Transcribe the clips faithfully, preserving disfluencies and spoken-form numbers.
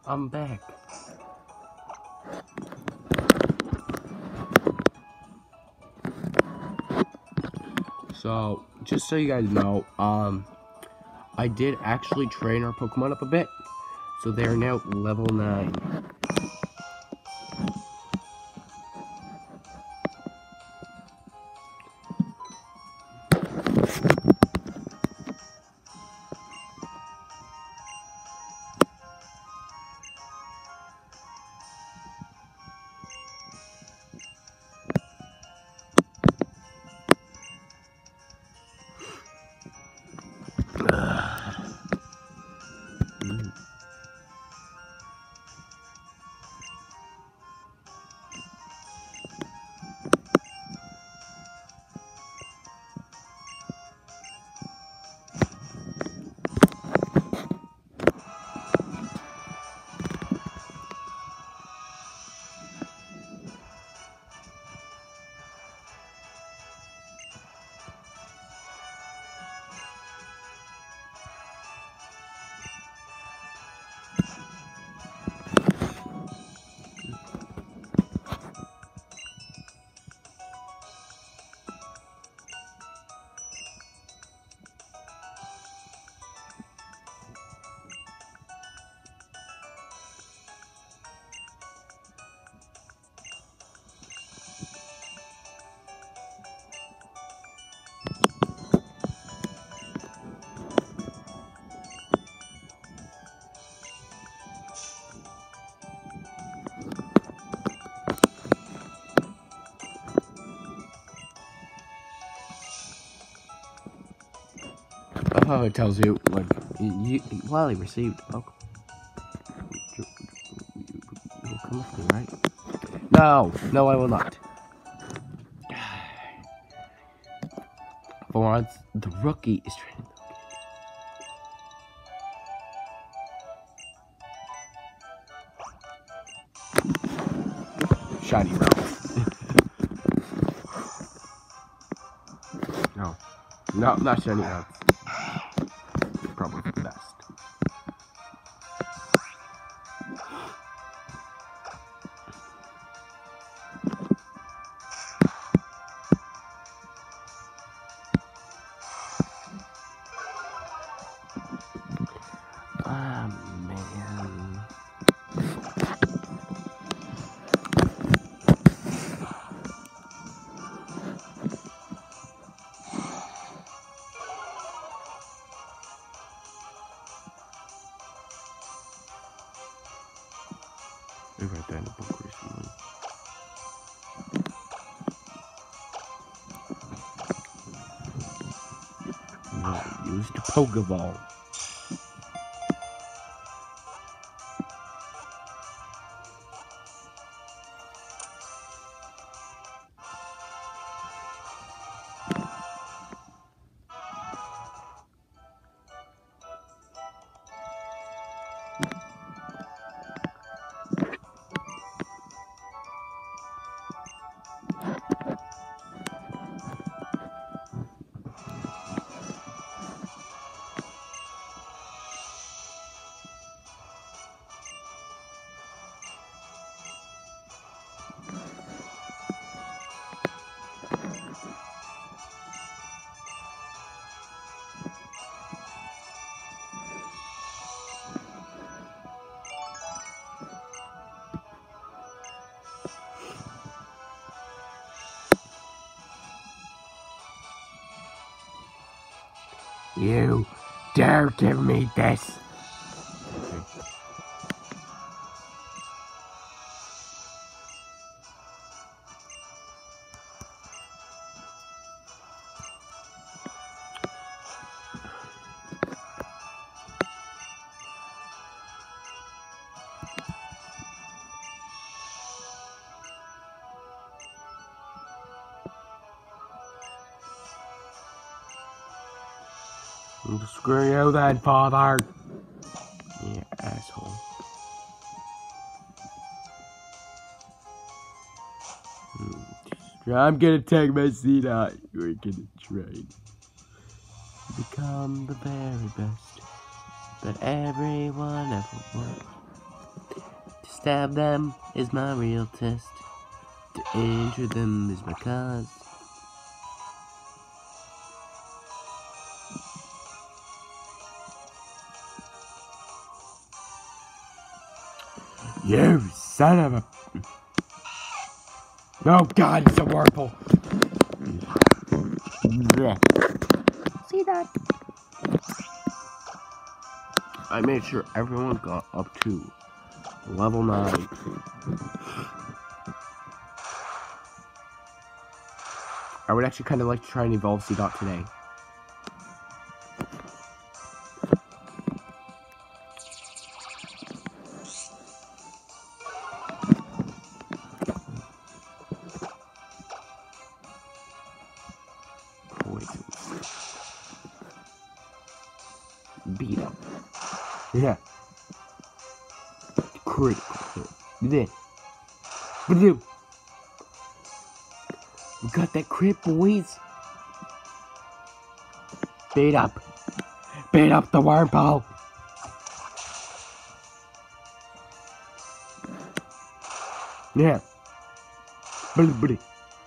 I'm back. So, just so you guys know, um, I did actually train our Pokemon up a bit. So they are now level nine. Oh, it tells you what you, Wally received. Oh, you will come with me, right? No, no, I will not. For once, the rookie is training. Shiny Ralph. No, no, not shiny Ralph. Probably for the best. Ah, man. I read that in a book recently. No, used a Pokeball. You dare give me this? Screw you then, father. You asshole. I'm gonna take my seat out. You're gonna try to become the very best that everyone ever wanted. stab them is my real test. To injure them is my cause. You son of a... Oh god, it's a Wurmple! See that? I made sure everyone got up to level nine. I would actually kind of like to try and evolve Seedot today. Poison. Beat up. Yeah. Critical hit. Then. Blue. We got that crit, boys. Beat up. Beat up the Wurmple. Yeah. Blue, blue.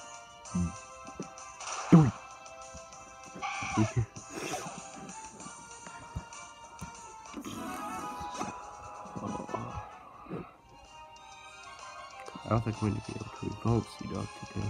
Three. I don't think I'm going to be able to evolve Seedot today.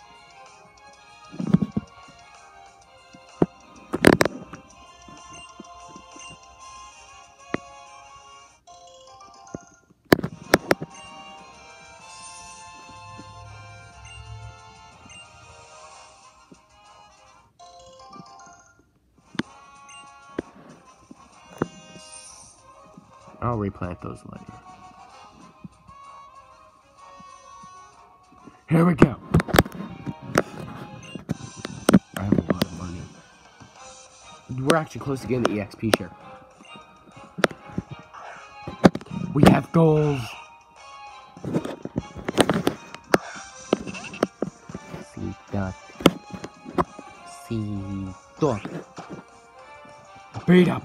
I'll replant those later. Here we go. I have a lot of money. We're actually close to getting the E X P share. We have goals. See that. See that. Beat up.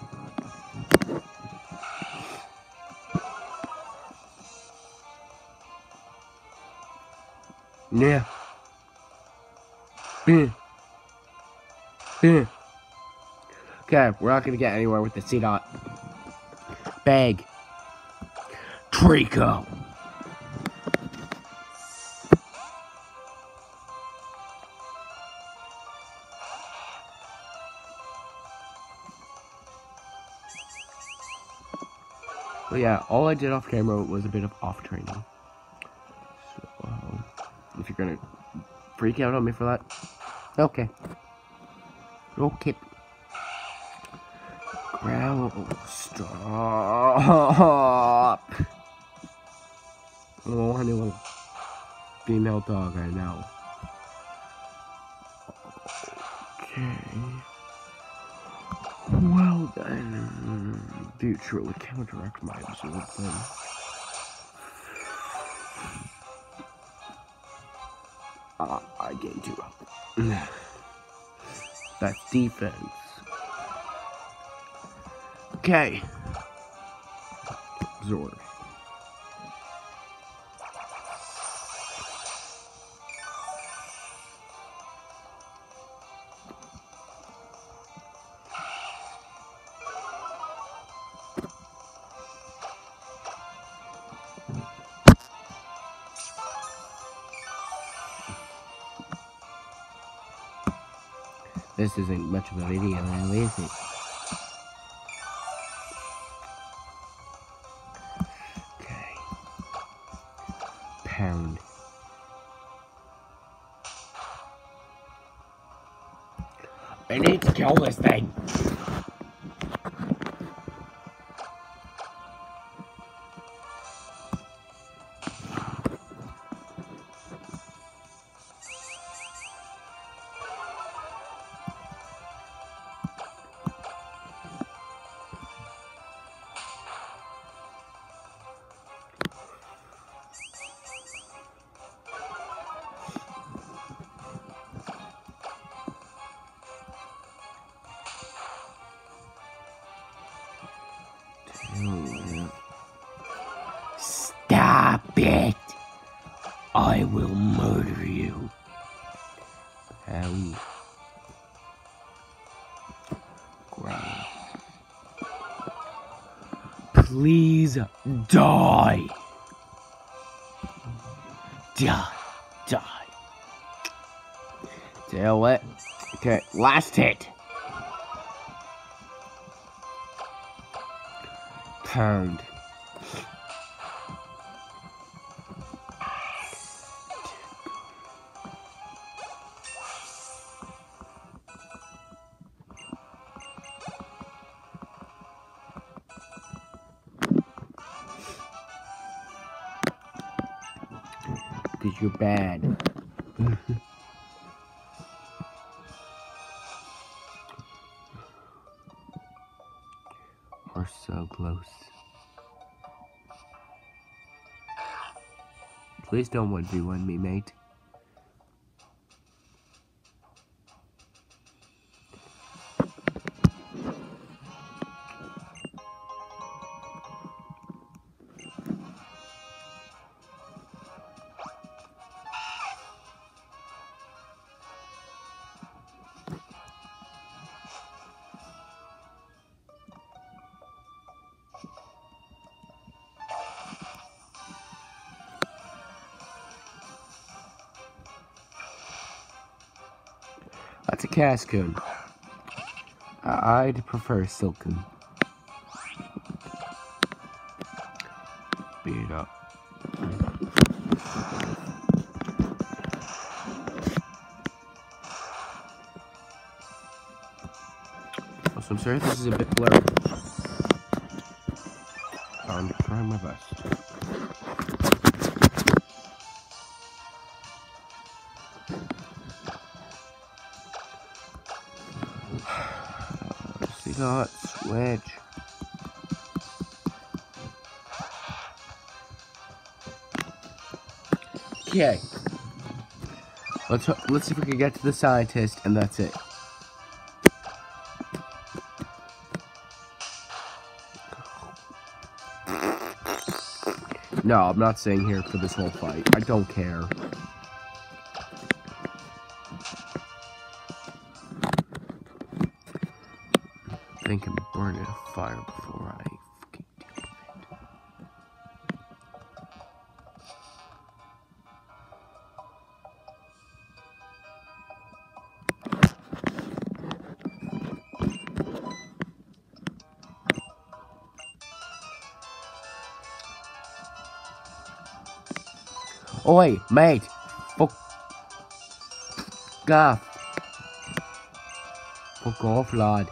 Yeah. Yeah. Yeah. Okay, we're not gonna get anywhere with the Seedot. Bag. Trico. But yeah, all I did off camera was a bit of off training. So, um, if you're gonna freak out on me for that, okay. Okay. Growl, stop. I want a little female dog right now. Okay. Well then, future would counteract my absorption. Ah, I gained two up. That's defense. Okay. Absorb. This isn't much of a video now, is it? Okay. Pound. I need to kill this thing. bet I will murder you. Hound. Growl. Please die. Die. Die. Tell it. Okay, last hit. Pound. Because you're bad. We're so close. Please don't one v one me, mate. That's a Cascoon. I'd prefer Silcoon. Beat it up. Also, I'm sorry if this is a bit blurry. I'm trying my best. Not switch. Okay. Let's let's see if we can get to the scientist, and that's it. No, I'm not staying here for this whole fight. I don't care. I think I'm burning a fire before I fucking deal with it. Oi, mate! Fuck off! Fuck off, lad.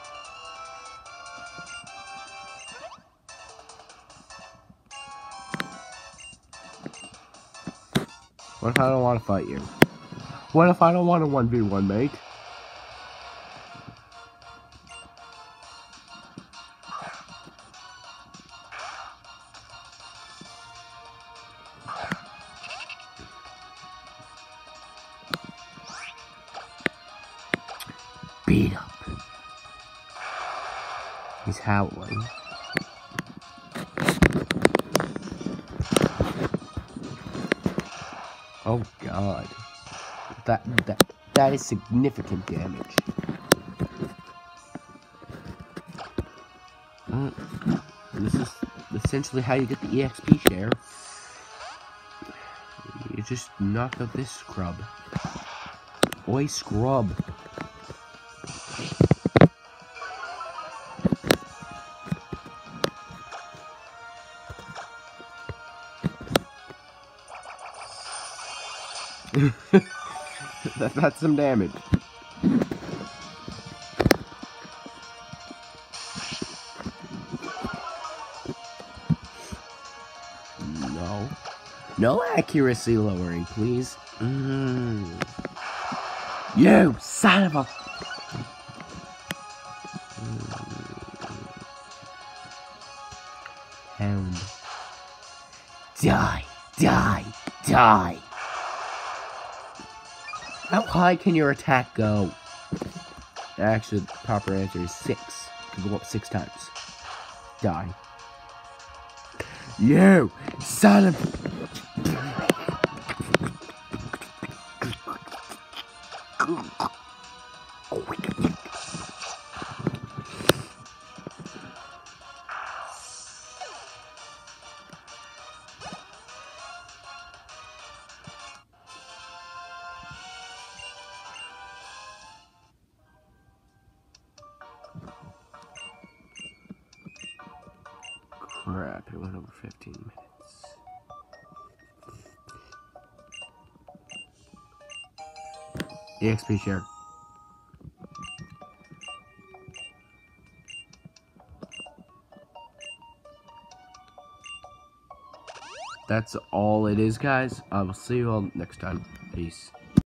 What if I don't want to fight you? What if I don't want a one v one, mate? Beat up. He's howling. Oh god. That that that is significant damage. Mm. This is essentially how you get the E X P share. You just knock out this scrub. Oi, scrub. that, that's some damage. No. No accuracy lowering, please. Mm. You son of a... Hound. Die. Die. Die. How high can your attack go? Actually, the proper answer is six. You can go up six times. Die. You son of... Crap, it went over fifteen minutes. E X P share. That's all it is, guys. I will see you all next time. Peace.